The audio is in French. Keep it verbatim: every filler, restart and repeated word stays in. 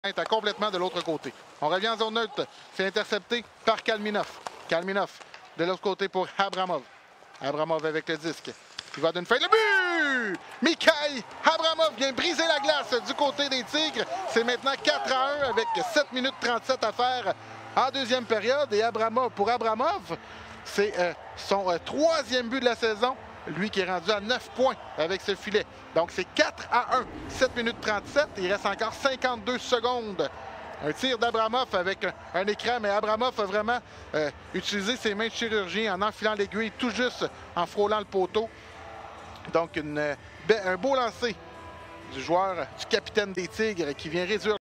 Est complètement de l'autre côté. On revient en zone neutre. C'est intercepté par Kalminov. Kalminov de l'autre côté pour Abramov. Abramov avec le disque. Il va d'une feuille. Le but! Mikhail Abramov vient briser la glace du côté des Tigres. C'est maintenant quatre à un avec sept minutes trente-sept à faire en deuxième période. Et Abramov, pour Abramov, c'est euh, son euh, troisième but de la saison. Lui qui est rendu à neuf points avec ce filet. Donc c'est quatre à un. sept minutes trente-sept. Il reste encore cinquante-deux secondes. Un tir d'Abramov avec un, un écran, mais Abramov a vraiment euh, utilisé ses mains de chirurgien en enfilant l'aiguille tout juste en frôlant le poteau. Donc une, un beau lancer du joueur, du capitaine des Tigres qui vient réduire